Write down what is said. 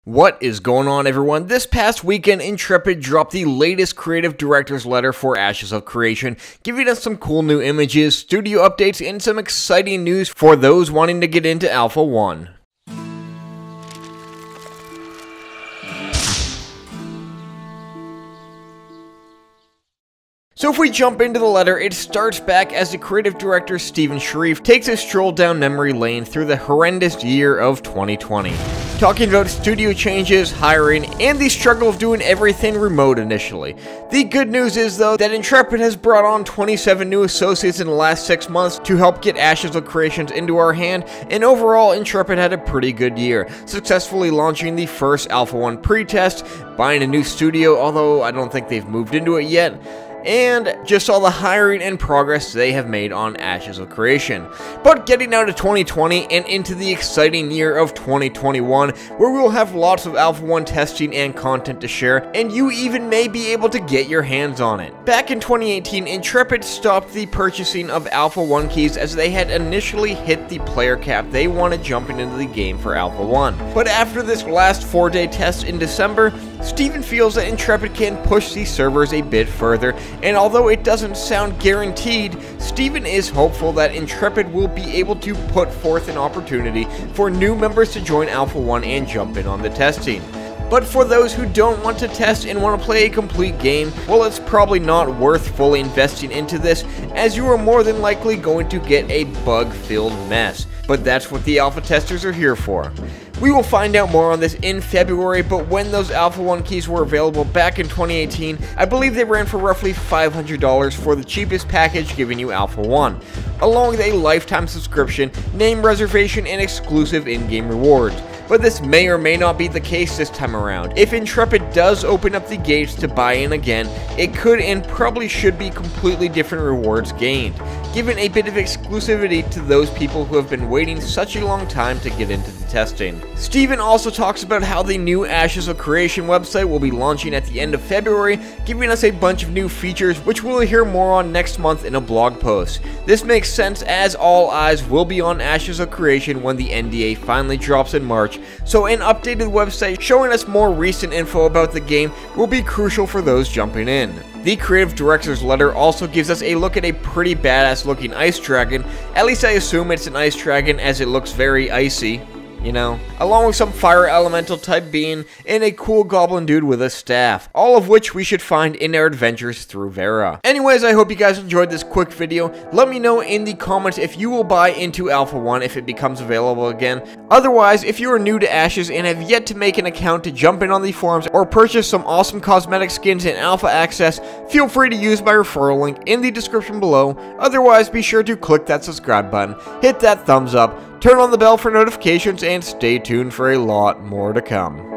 What is going on, everyone? This past weekend, Intrepid dropped the latest creative director's letter for Ashes of Creation, giving us some cool new images, studio updates, and some exciting news for those wanting to get into Alpha 1. So if we jump into the letter, it starts back as the creative director Stephen Sharif takes a stroll down memory lane through the horrendous year of 2020. Talking about studio changes, hiring, and the struggle of doing everything remote initially. The good news is, though, that Intrepid has brought on 27 new associates in the last 6 months to help get Ashes of Creations into our hand, and overall, Intrepid had a pretty good year, successfully launching the first Alpha 1 pre-test, buying a new studio, although I don't think they've moved into it yet, and just all the hiring and progress they have made on Ashes of Creation. But getting out of 2020 and into the exciting year of 2021, where we will have lots of Alpha 1 testing and content to share, and you even may be able to get your hands on it. Back in 2018, Intrepid stopped the purchasing of Alpha 1 keys as they had initially hit the player cap they wanted jumping into the game for Alpha 1. But after this last 4-day test in December, Stephen feels that Intrepid can push these servers a bit further, and although it doesn't sound guaranteed, Stephen is hopeful that Intrepid will be able to put forth an opportunity for new members to join Alpha 1 and jump in on the testing. But for those who don't want to test and want to play a complete game, well, it's probably not worth fully investing into this, as you are more than likely going to get a bug-filled mess. But that's what the alpha testers are here for. We will find out more on this in February, but when those Alpha 1 keys were available back in 2018, I believe they ran for roughly $500 for the cheapest package giving you Alpha 1, along with a lifetime subscription, name reservation, and exclusive in-game rewards. But this may or may not be the case this time around. If Intrepid does open up the gates to buy in again, it could and probably should be completely different rewards gained, giving a bit of exclusivity to those people who have been waiting such a long time to get into the testing. Stephen also talks about how the new Ashes of Creation website will be launching at the end of February, giving us a bunch of new features which we'll hear more on next month in a blog post. This makes sense as all eyes will be on Ashes of Creation when the NDA finally drops in March, so an updated website showing us more recent info about the game will be crucial for those jumping in. The creative director's letter also gives us a look at a pretty badass looking ice dragon, at least I assume it's an ice dragon as it looks very icy, you know, along with some fire elemental type being and a cool goblin dude with a staff, all of which we should find in our adventures through Vera. Anyways, I hope you guys enjoyed this quick video. Let me know in the comments if you will buy into Alpha 1 if it becomes available again. Otherwise, if you are new to Ashes and have yet to make an account to jump in on the forums or purchase some awesome cosmetic skins in Alpha Access, feel free to use my referral link in the description below. Otherwise, be sure to click that subscribe button, hit that thumbs up, turn on the bell for notifications, and stay tuned for a lot more to come.